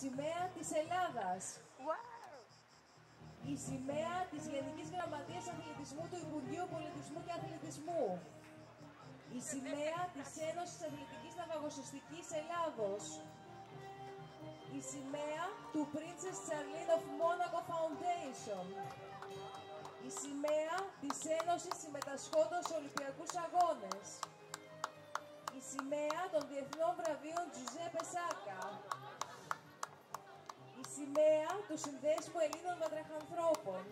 σημαία της Ελλάδας. Wow. Η σημαία της Γενικής Γραμματείας Αθλητισμού του Υπουργείου Πολιτισμού και Αθλητισμού. Η σημαία της Ένωσης Αθλητικής Ναυαγοσωστικής Ελλάδος. Η σημαία του Princess Charlene of Monaco Foundation. Η σημαία της Ένωσης Συμμετασχόντων σε Ολυμπιακούς Αγώνες. Η σημαία των Διεθνών Βραβείων Τζουζέπε Σάκα. Η σημαία του Συνδέσμου Ελλήνων Βατραχανθρώπων.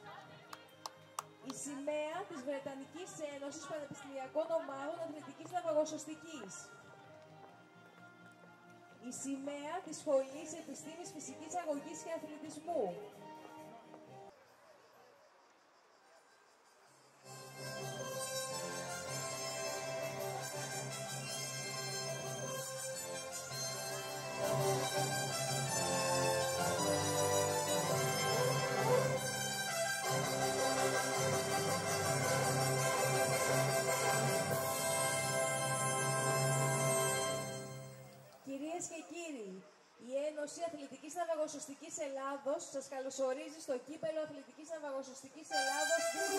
Η σημαία της Βρετανικής Ένωσης Πανεπιστημιακών Ομάδων Αθλητικής Ναυαγοσωστικής. Η σημαία της Σχολής Επιστήμης Φυσικής Αγωγής και Αθλητισμού. Κυρίες και κύριοι, η Ένωση Αθλητικής Ναυαγοσωστικής Ελλάδος σας καλωσορίζει στο κύπελλο Αθλητικής Ναυαγοσωστικής Ελλάδος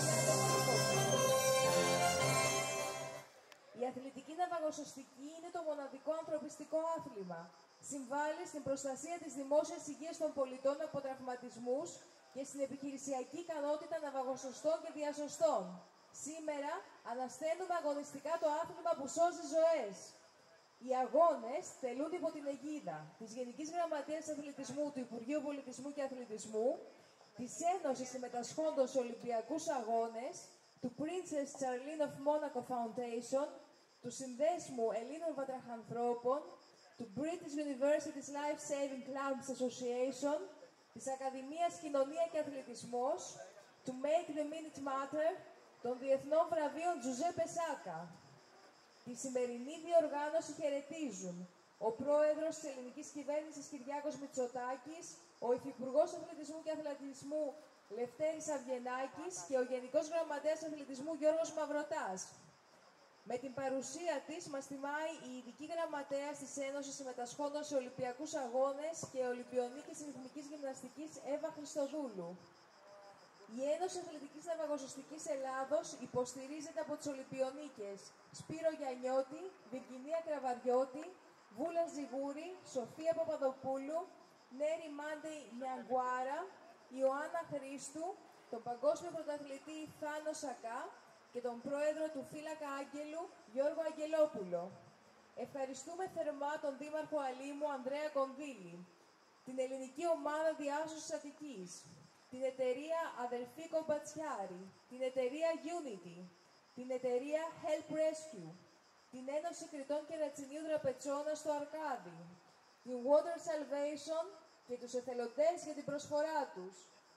2020. Η αθλητική ναυαγοσωστική είναι το μοναδικό ανθρωπιστικό άθλημα. Συμβάλλει στην προστασία της δημόσιας υγείας των πολιτών από τραυματισμούς και στην επιχειρησιακή ικανότητα ναυαγοσωστών και διασωστών. Σήμερα ανασταίνουμε αγωνιστικά το άθλημα που σώζει ζωές. Οι αγώνες τελούνται υπό την αιγίδα της Γενικής Γραμματείας Αθλητισμού του Υπουργείου Πολιτισμού και Αθλητισμού, της Ένωσης Συμμετασχόντων σε Ολυμπιακούς Αγώνες, του Princess Charlene of Monaco Foundation, του Συνδέσμου Ελλήνων Βατραχανθρώπων, του British University's Life Saving Clubs Association, της Ακαδημίας Κοινωνία και Αθλητισμός, του Make the Minute Matter, των Διεθνών Βραβείων Τζουζέπε Σάκα. Τη σημερινή διοργάνωση χαιρετίζουν ο Πρόεδρος της Ελληνικής Κυβέρνησης Κυριάκος Μητσοτάκης, ο Υφυπουργός Αθλητισμού και Αθλητισμού Λευτέρης Αβγενάκης και ο Γενικός Γραμματέας Αθλητισμού Γιώργος Μαυροτάς. Με την παρουσία της μας τιμάει η Ειδική Γραμματέας της Ένωσης Συμμετασχόντων σε Ολυμπιακούς Αγώνες και Ολυμπιονίκης Ρυθμικής Γυμναστικής Εύα Χριστοδούλου. Η Ένωση Αθλητικής Ναυαγοσωστικής Ελλάδος υποστηρίζεται από τις Ολυμπιονίκες Σπύρο Γιαννιώτη, Βιργινία Κραβαριώτη, Βούλα Ζιγούρη, Σοφία Παπαδοπούλου, Νέρη Μάντε Νιαγκουάρα, Ιωάννα Χρήστου, τον παγκόσμιο πρωταθλητή Θάνο Σακά και τον πρόεδρο του Φύλακα Άγγελου Γιώργο Αγγελόπουλο. Ευχαριστούμε θερμά τον Δήμαρχο Αλήμου Ανδρέα Κονδύλη, την Ελληνική Ομάδα Διάσωσης Αττικής, την εταιρεία Αδελφή Κομπατσιάρη, την εταιρεία Unity, την εταιρεία Help Rescue, την Ένωση Κρητών και Ρατσινίου Δραπετσόνα στο Αρκάδι, την Water Salvation και τους εθελοντές για την προσφορά τους.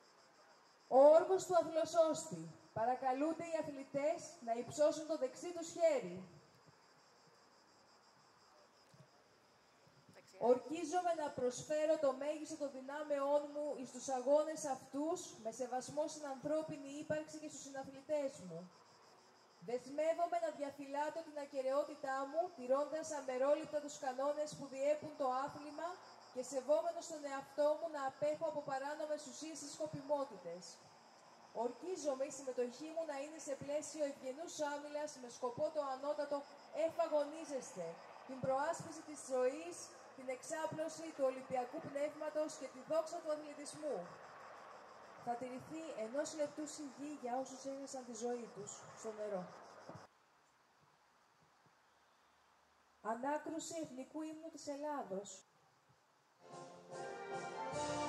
Ο όργος του Αθλοσώστη. Παρακαλούνται οι αθλητές να υψώσουν το δεξί τους χέρι. Ορκίζομαι να προσφέρω το μέγιστο των δυνάμεών μου εις τους αγώνες αυτούς με σεβασμό στην ανθρώπινη ύπαρξη και στους συναθλητές μου. Δεσμεύομαι να διαφυλάτω την ακεραιότητά μου, τηρώντας αμερόληπτα τους κανόνες που διέπουν το άθλημα και σεβόμενος τον εαυτό μου να απέχω από παράνομες ουσίες ή σκοπιμότητες. Ορκίζομαι η συμμετοχή μου να είναι σε πλαίσιο ευγενούς άμυλας με σκοπό το ανώτατο «Εφαγωνίζεστε», την προάσπιση της ζωής, την εξάπλωση του Ολυμπιακού πνεύματος και τη δόξα του αθλητισμού. Θα τηρηθεί 1 λεπτού σιγή για όσους έχασαν τη ζωή τους στο νερό. Ανάκρουση Εθνικού Ύμνου της Ελλάδος.